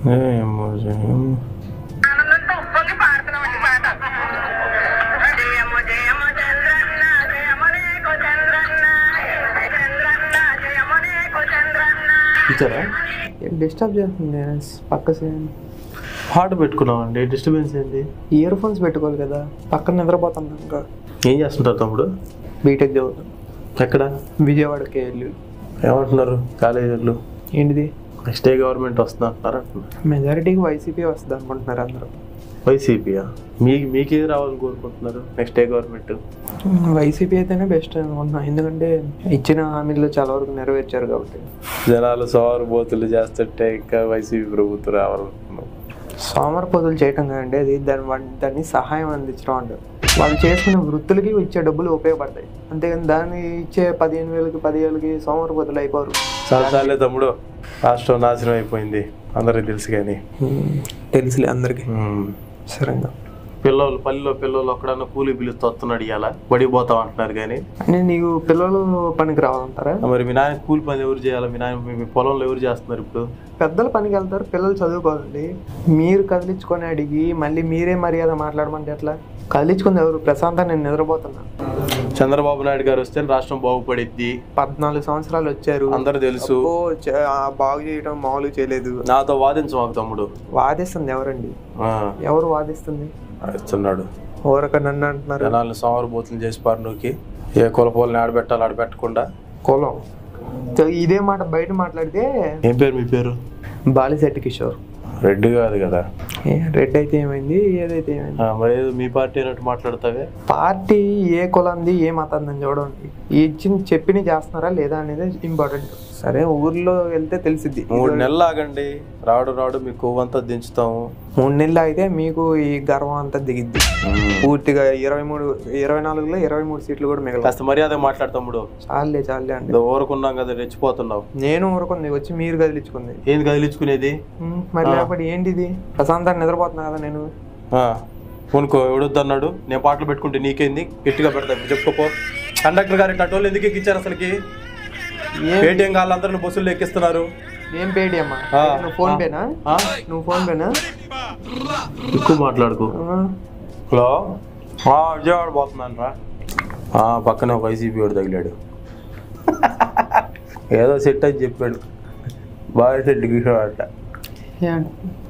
ఇచ్చారా? డిస్టర్బ్ చేస్తుంది పక్క పాట పెట్టుకున్నామండి. డిస్టర్బెన్స్ ఏంటి? ఇయర్ ఫోన్స్ పెట్టుకోవాలి కదా, పక్కన నిద్రపోతాను. ఇంకా ఏం చేస్తుంటారు తమ్ముడు? బీటెక్ చదువుతాను. ఎక్కడ? విజయవాడకి వెళ్ళి. ఏమంటున్నారు కాలేజీలు? ఏంటిది? నెక్స్ట్ గవర్నమెంట్ వస్తుంది అంటున్నారు. మెజారిటీకి వైసీపీ వస్తుంది అనుకుంటున్నారు అందరూ. వైసీపీయా? మీకేది రావాలని కోరుకుంటున్నారు నెక్స్ట్ గవర్నమెంట్? వైసీపీ అయితేనే బెస్ట్ అనుకుంటున్నాను. ఎందుకంటే ఇచ్చిన హామీలు చాలా వరకు నెరవేర్చారు కాబట్టి. జనాలు సోమరిపోతులు చేస్తుంటే ఇంకా వైసీపీ ప్రభుత్వం రావాలనుకున్నాం. సోమరిపోతులు చేయటం కదండి, అది దాన్ని సహాయం అందించడం అంటారు. వాళ్ళు చేసుకునే వృత్తులకి ఇచ్చే డబ్బులు ఉపయోగపడతాయి, అంతేగాని దాన్ని ఇచ్చే 15,000కి 10,000కి సోమరిపోతులు అయిపోరు. చాలాసార్లే తమ్ముడు, రాష్ట్రం నాశనం అయిపోయింది అందరికి తెలుసు. కానీ తెలుసులే అందరికి. సరేగా పల్లెలో పిల్లలు ఒక్కడన్నా కూలి పిలుస్తూ వస్తున్నాడు, ఇవాళ బడికి పోతాం అంటున్నారు. కానీ అంటే నీకు పిల్లలు పనికి రావాలంటారా? మరి మీ నాయన కూలి పని ఎవరు చేయాలి? మీ నాయన మీ పొలంలో ఎవరు చేస్తున్నారు ఇప్పుడు? పెద్దలు పనికి వెళ్తారు, పిల్లలు చదువుకోవాలండి. మీరు కదిలించుకొని అడిగి మళ్ళీ మీరే మర్యాద మాట్లాడమంటే ఎట్లా? కదిలించుకుంది ఎవరు? ప్రశాంతంగా నేను నిద్రపోతున్నా. చంద్రబాబు నాయుడు గారు వస్తే రాష్ట్రం బాగుపడిద్ది. 14 సంవత్సరాలు వచ్చారు, అందరూ తెలుసు. బాగు చేయడం మామూలు చేయలేదు. నాతో వాదించమాకు తమ్ముడు. వాదిస్తుంది ఎవరండి? ఎవరు వాదిస్తుంది? వాదిస్తున్నాడు. ఊరక నన్ను అంటున్నారు. జనాలను సోమరిపోతులు చేసి పారుకి ఏ కులపోలని ఆడబెట్టాలి, ఆడబెట్టకుండా కులం. ఇదే మాట బయట మాట్లాడితే. ఏం పేరు మీ పేరు? బాలిశెట్టి కిషోర్. రెడ్డి కాదు కదా? రెడ్ అయితే ఏమైంది, ఏదైతే ఏమైంది. మరి మీ పార్టీ అన్నట్టు మాట్లాడతావే. పార్టీ ఏ కులంది ఏ మతందని చూడండి, చెప్పిన చేస్తున్నారా లేదా అనేది ఇంపార్టెంట్. సరే ఊర్లో వెళ్తే తెలిసిద్ది. 3 నెలలు ఆగండి, రాడు మీకు కొవ్వంతా దించుతాము. 3 నెలలు అయితే మీకు ఈ గర్వం అంతా దిగిద్ది పూర్తిగా. 24లో 23 సీట్లు కూడా మిగతా. కాస్త మర్యాద మాట్లాడతాముడు. చాలే అండి, ఊరుకున్నాం కదా, రెచ్చిపోతున్నావు. నేను ఊరుకుంది, వచ్చి మీరు కదిలించుకుంది. ఏంది కదిలించుకునేది? మరి లేకపోతే ఏంటిది? ప్రశాంతాన్ని నిద్రపోతున్నా కదా నేను. కొనుక్కో, ఎవడొద్దన్నాడు? నేను పాటలు పెట్టుకుంటే నీకేంది? గట్టిగా పెడతా చెప్పుకోపో. కండక్టర్ గారు ఇట్లా ఎందుకు ఎక్కించారు అసలుకి? పేటిఎం వాళ్ళందరూ బస్సుల్లో ఎక్కిస్తున్నారు. ఏం పేటిఎం? నువ్వు ఫోన్ పేనా? ఎక్కువ మాట్లాడుకో. హలో, విజయవాడ పోతున్నాను రా. పక్కనే ఒక వైసీపీ వాడు తగిలాడు. ఏదో సెట్ అని చెప్పాడు. బాగా సెట్ కిషోర్ అంట.